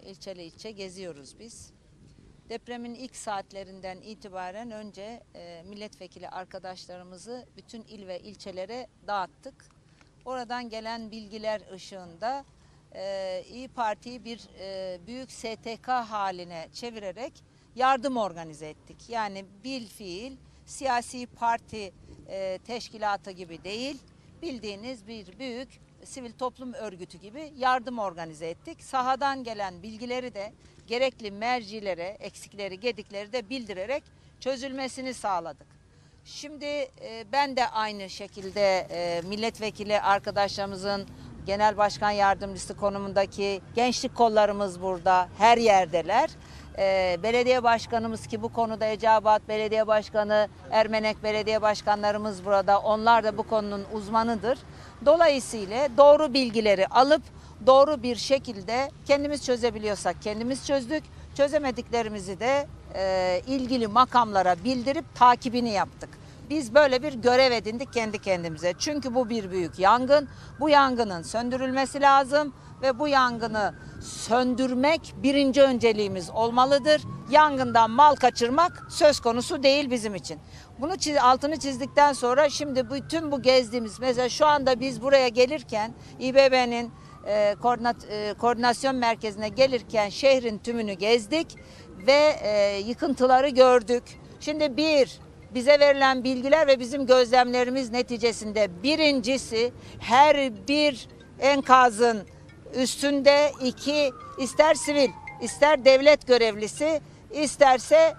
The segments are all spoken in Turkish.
ilçeli ilçe geziyoruz biz. Depremin ilk saatlerinden itibaren önce milletvekili arkadaşlarımızı bütün il ve ilçelere dağıttık. Oradan gelen bilgiler ışığında İYİ Parti'yi bir büyük STK haline çevirerek yardım organize ettik. Yani bilfiil siyasi parti teşkilatı gibi değil, bildiğiniz bir büyük sivil toplum örgütü gibi yardım organize ettik. Sahadan gelen bilgileri de gerekli mercilere, eksikleri, gedikleri de bildirerek çözülmesini sağladık. Şimdi ben de aynı şekilde milletvekili arkadaşlarımızın genel başkan yardımcısı konumundaki gençlik kollarımız burada, her yerdeler. Belediye başkanımız ki bu konuda Eceabat Belediye Başkanı, Ermenek Belediye Başkanlarımız burada. Onlar da bu konunun uzmanıdır. Dolayısıyla doğru bilgileri alıp doğru bir şekilde kendimiz çözebiliyorsak kendimiz çözdük. Çözemediklerimizi de ilgili makamlara bildirip takibini yaptık. Biz böyle bir görev edindik kendi kendimize. Çünkü bu bir büyük yangın. Bu yangının söndürülmesi lazım ve bu yangını söndürmek birinci önceliğimiz olmalıdır. Yangından mal kaçırmak söz konusu değil bizim için. Bunu altını çizdikten sonra şimdi bütün bu gezdiğimiz, mesela şu anda biz buraya gelirken İBB'nin koordinasyon merkezine gelirken şehrin tümünü gezdik ve yıkıntıları gördük. Şimdi bize verilen bilgiler ve bizim gözlemlerimiz neticesinde birincisi her bir enkazın üstünde ister sivil ister devlet görevlisi isterse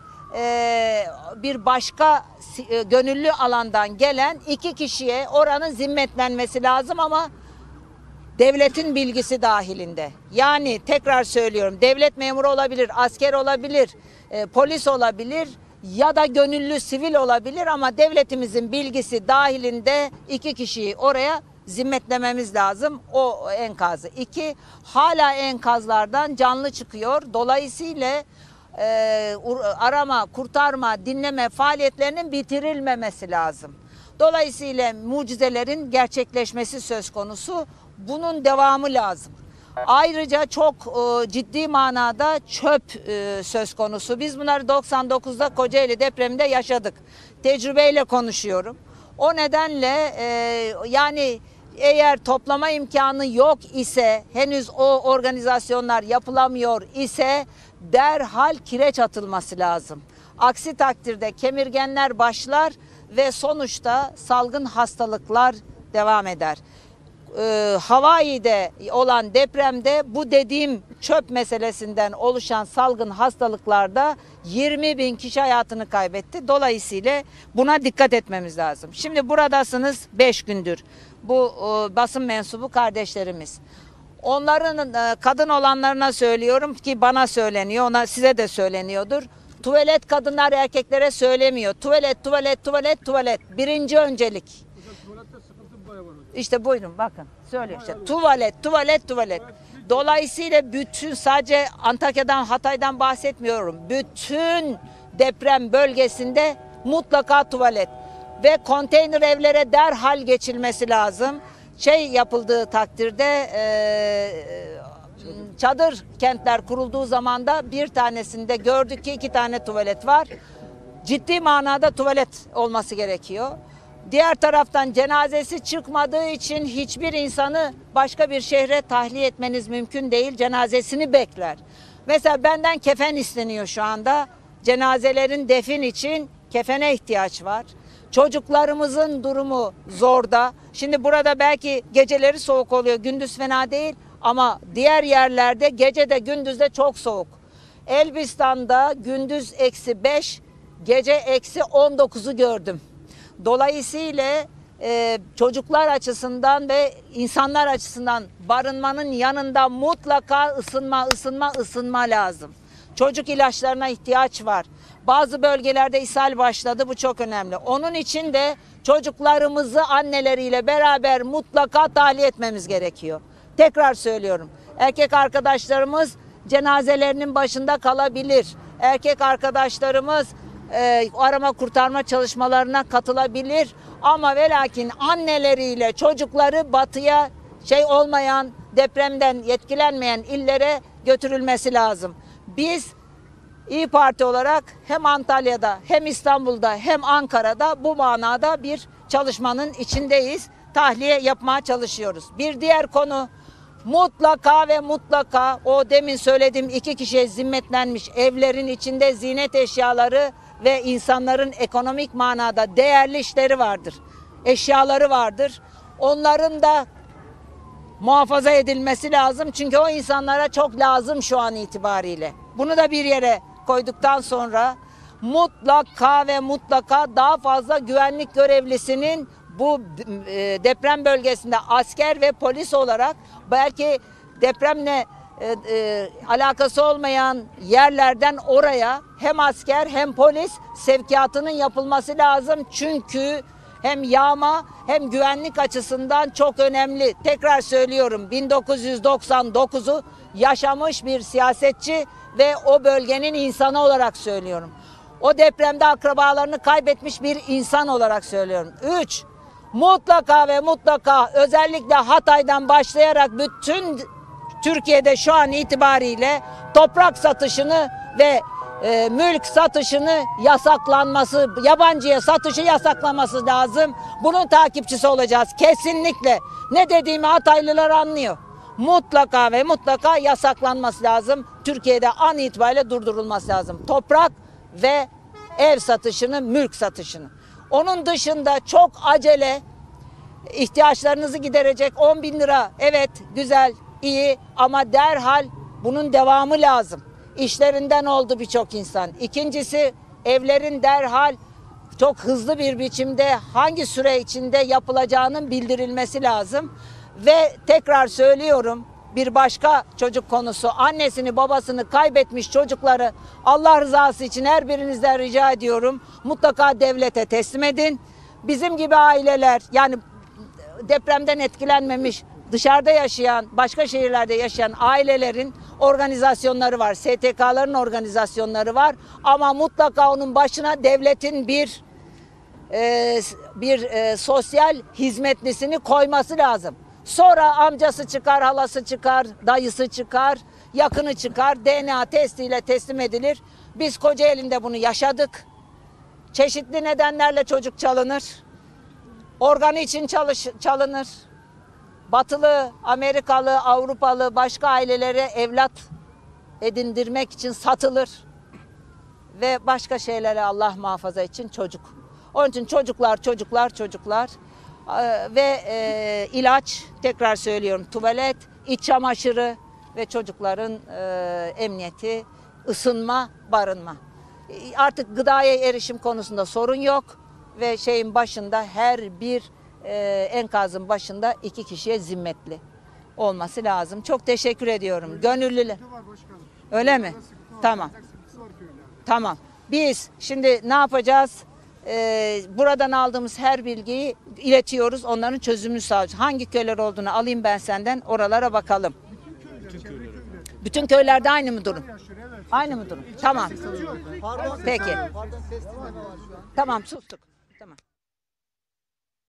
bir başka gönüllü alandan gelen 2 kişiye oranın zimmetlenmesi lazım ama devletin bilgisi dahilinde. Yani tekrar söylüyorum, devlet memuru olabilir, asker olabilir, polis olabilir ya da gönüllü sivil olabilir ama devletimizin bilgisi dahilinde 2 kişiyi oraya zimmetlememiz lazım o enkazı. 2, hala enkazlardan canlı çıkıyor. Dolayısıyla arama, kurtarma, dinleme faaliyetlerinin bitirilmemesi lazım. Dolayısıyla mucizelerin gerçekleşmesi söz konusu. Bunun devamı lazım. Ayrıca çok ciddi manada çöp söz konusu. Biz bunları 99'da Kocaeli depreminde yaşadık. Tecrübeyle konuşuyorum. O nedenle yani eğer toplama imkanı yok ise, henüz o organizasyonlar yapılamıyor ise derhal kireç atılması lazım. Aksi takdirde kemirgenler başlar ve sonuçta salgın hastalıklar devam eder. Hawaii'de olan depremde bu dediğim çöp meselesinden oluşan salgın hastalıklarda 20.000 kişi hayatını kaybetti. Dolayısıyla buna dikkat etmemiz lazım. Şimdi buradasınız 5 gündür. Bu basın mensubu kardeşlerimiz. Onların kadın olanlarına söylüyorum ki bana söyleniyor, size de söyleniyordur. Tuvalet kadınlar erkeklere söylemiyor. Tuvalet, tuvalet, tuvalet, tuvalet. Birinci öncelik. İşte buyurun bakın söylüyor işte tuvalet, tuvalet, tuvalet. Dolayısıyla bütün sadece Antakya'dan, Hatay'dan bahsetmiyorum. Bütün deprem bölgesinde mutlaka tuvalet ve konteyner evlere derhal geçilmesi lazım. Yapıldığı takdirde çadır kentler kurulduğu zaman da bir tanesinde gördük ki 2 tane tuvalet var. Ciddi manada tuvalet olması gerekiyor. Diğer taraftan cenazesi çıkmadığı için hiçbir insanı başka bir şehre tahliye etmeniz mümkün değil. Cenazesini bekler. Mesela benden kefen isteniyor şu anda. Cenazelerin defin için kefene ihtiyaç var. Çocuklarımızın durumu zorda. Şimdi burada belki geceleri soğuk oluyor, gündüz fena değil ama diğer yerlerde gece de gündüz de çok soğuk. Elbistan'da gündüz -5, gece -19'u gördüm. Dolayısıyla çocuklar açısından ve insanlar açısından barınmanın yanında mutlaka ısınma lazım. Çocuk ilaçlarına ihtiyaç var. Bazı bölgelerde ishal başladı, bu çok önemli. Onun için de çocuklarımızı anneleriyle beraber mutlaka tahliye etmemiz gerekiyor. Tekrar söylüyorum, erkek arkadaşlarımız cenazelerinin başında kalabilir. Erkek arkadaşlarımız arama kurtarma çalışmalarına katılabilir ama ve lakin anneleriyle çocukları batıya olmayan, depremden etkilenmeyen illere götürülmesi lazım. Biz İyi Parti olarak hem Antalya'da hem İstanbul'da hem Ankara'da bu manada bir çalışmanın içindeyiz. Tahliye yapmaya çalışıyoruz. Bir diğer konu, mutlaka ve mutlaka o demin söylediğim 2 kişiye zimmetlenmiş evlerin içinde ziynet eşyaları ve insanların ekonomik manada değerli işleri vardır. Eşyaları vardır. Onların da muhafaza edilmesi lazım. Çünkü o insanlara çok lazım şu an itibariyle. Bunu da bir yere koyduktan sonra mutlaka ve mutlaka daha fazla güvenlik görevlisinin bu deprem bölgesinde asker ve polis olarak belki depremle alakası olmayan yerlerden oraya hem asker hem polis sevkiyatının yapılması lazım. Çünkü hem yağma hem güvenlik açısından çok önemli. Tekrar söylüyorum, 1999'u yaşamış bir siyasetçi ve o bölgenin insanı olarak söylüyorum. O depremde akrabalarını kaybetmiş bir insan olarak söylüyorum. 3. Mutlaka ve mutlaka özellikle Hatay'dan başlayarak bütün Türkiye'de şu an itibariyle toprak satışını ve mülk satışını yasaklanması, yabancıya satışı yasaklanması lazım. Bunun takipçisi olacağız. Kesinlikle. Ne dediğimi Hataylılar anlıyor. Mutlaka ve mutlaka yasaklanması lazım. Türkiye'de an itibariyle durdurulması lazım. Toprak ve ev satışını, mülk satışını. Onun dışında çok acele ihtiyaçlarınızı giderecek 10 bin lira. Evet, güzel, iyi ama derhal bunun devamı lazım. İşlerinden oldu birçok insan. İkincisi, evlerin derhal çok hızlı bir biçimde hangi süre içinde yapılacağının bildirilmesi lazım. Ve tekrar söylüyorum, bir başka çocuk konusu, annesini babasını kaybetmiş çocukları Allah rızası için her birinizden rica ediyorum, mutlaka devlete teslim edin. Bizim gibi aileler, yani depremden etkilenmemiş, dışarıda yaşayan, başka şehirlerde yaşayan ailelerin organizasyonları var. STK'ların organizasyonları var. Ama mutlaka onun başına devletin bir sosyal hizmetlisini koyması lazım. Sonra amcası çıkar, halası çıkar, dayısı çıkar, yakını çıkar, DNA testiyle teslim edilir. Biz Kocaeli'nde bunu yaşadık. Çeşitli nedenlerle çocuk çalınır. Organı için çalınır. Batılı, Amerikalı, Avrupalı başka ailelere evlat edindirmek için satılır. Ve başka şeylere Allah muhafaza için çocuk. Onun için çocuklar. Ve ilaç, tekrar söylüyorum, tuvalet, iç çamaşırı ve çocukların emniyeti, ısınma, barınma. Artık gıdaya erişim konusunda sorun yok ve şeyin başında her bir enkazın başında 2 kişiye zimmetli olması lazım. Çok teşekkür ediyorum. Gönüllüler. Öyle mi? Tamam. Tamam. Biz şimdi ne yapacağız? Buradan aldığımız her bilgiyi iletiyoruz. Onların çözümünü sağlayacağız. Hangi köyler olduğunu alayım ben senden. Oralara bakalım. Bütün köylerde aynı mı durum? Aynı mı durum? Tamam. Peki. Tamam, sustuk.